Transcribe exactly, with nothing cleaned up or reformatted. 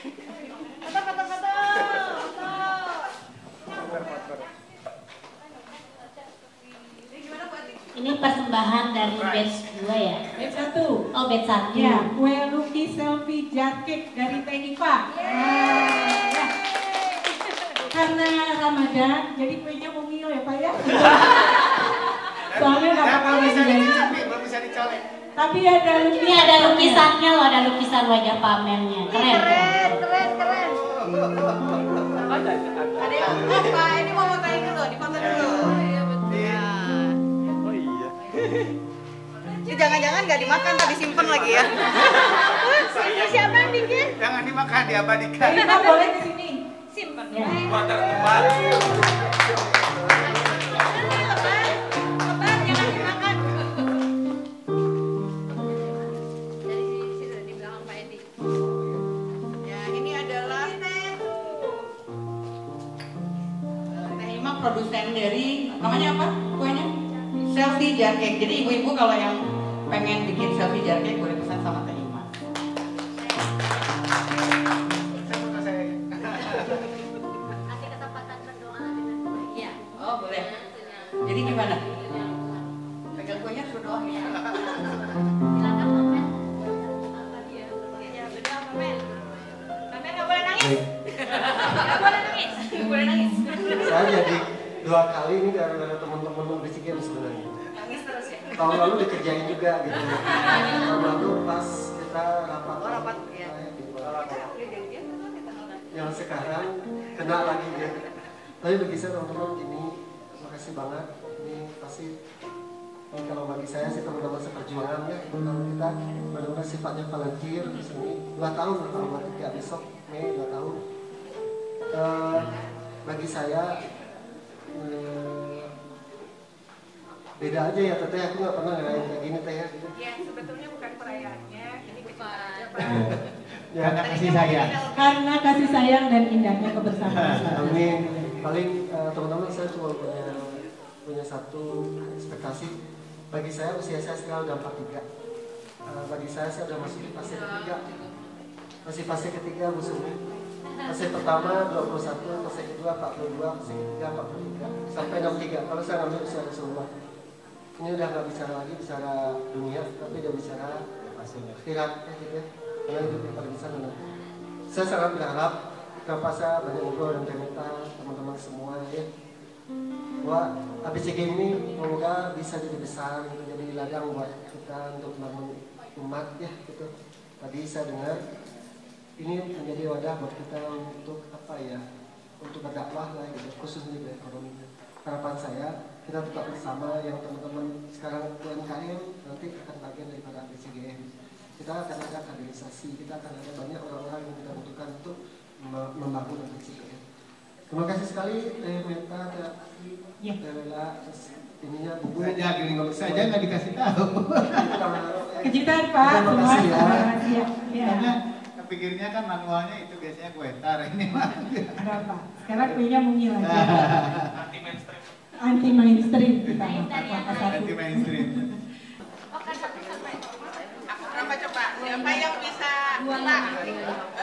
Foto, foto, foto. Ini persembahan dari batch dua ya? Batch satu. Oh, batch satu. Ya, kue lukis selfie jar cake dari Teh Iva. Ya. Karena Ramadan, jadi kuenya mungil ya Pak ya. Soalnya nggak bakal bisa jadi. Belum bisa dicolek. Tapi ada Ini ada lukisannya loh, ada lukisan wajah pamernya. Keren. Keren, keren, keren. Ada yang apa? Ini mau fotoin dulu, difoto dulu. Iya betul. Oh iya. Ini jangan-jangan nggak dimakan, tapi disimpan lagi ya. Ini siapa yang bikin? Jangan dimakan, diabadikan. Kita boleh di sini. Simpan. Ya. Water tempat. Produsen dari namanya apa kuenya? Selfie jar cake. Jadi ibu-ibu kalau yang pengen bikin selfie jar cake boleh pesan sama Teh Ima. Kasih kesempatan berdoa. Iya. Oh boleh. Jadi gimana? Pegang kuenya suruh doa ya. Silakan pamer. Ya berdoa pamer. Pamer nggak boleh nangis. Nggak boleh nangis. Nggak boleh nangis. Saya jadi dua kali ini gara-gara teman-teman Basic Game sebenarnya. Nangis terus ya. Tahun lalu dikerjain juga gitu. Tahun lalu pas kita rapat. Oh rapat ya. Yang sekarang kena lagi ya. Tapi bagi saya teman-teman gini, makasih banget. Ini pasti ini kalau bagi saya sih teman-teman seperjuangan ya. Kalau kita benar-benar sifatnya volunteer di sini dua tahun kalau tiga besok Mei dua tahun. Uh, bagi saya hmm, beda aja ya Teteh, aku nggak pernah ngerayain kayak gini Teh ya. Ya sebetulnya bukan perayaannya, ini kita Ya, Karena kasih sayang. Karena kasih sayang dan indahnya kebersamaan. Amin. Paling uh, teman-teman saya cuma punya punya satu ekspektasi. Bagi saya usia saya sekarang udah empat puluh tiga. Uh, bagi saya saya udah masuk di fase ketiga. Masih fase ketiga Bu Sumi. Fase pertama dua puluh satu, fase kedua empat puluh dua, fase ketiga empat puluh tiga, sampai enam puluh tiga. Kalau saya ngambil usia Rasulullah. Ini udah nggak bicara lagi bicara dunia, tapi udah bicara akhirat ya gitu ya. Karena itu paling besar mana. Saya sangat berharap kenapa saya banyak ngobrol dan cerita teman-teman semua ya. Bahwa A B C G ini semoga bisa jadi besar, gitu, jadi ladang buat kita untuk membangun umat ya gitu. Tadi saya dengar ini menjadi wadah buat kita untuk apa ya, untuk berdakwah lah gitu, khususnya di ekonomi. Harapan saya kita tetap bersama yang teman-teman sekarang U M K M nanti akan bagian daripada A B C G M. Kita akan ada kaderisasi, kita akan ada banyak orang-orang yang kita butuhkan untuk membangun A B C G M. Terima kasih sekali Teh Meta, Teh Teh Lela, ininya buku. Saja gini, saja nggak dikasih tahu. Kejutan Pak, Terima semua kasih ya. ya. Ya. Karena pikirnya kan manualnya itu biasanya kue tar, ini mah. Ada Pak. Sekarang kuenya mungil aja. Anti mainstream. Anti mainstream kita. Anti mainstream. Oke, satu sampai. Aku berapa coba? Siapa yang bisa buat?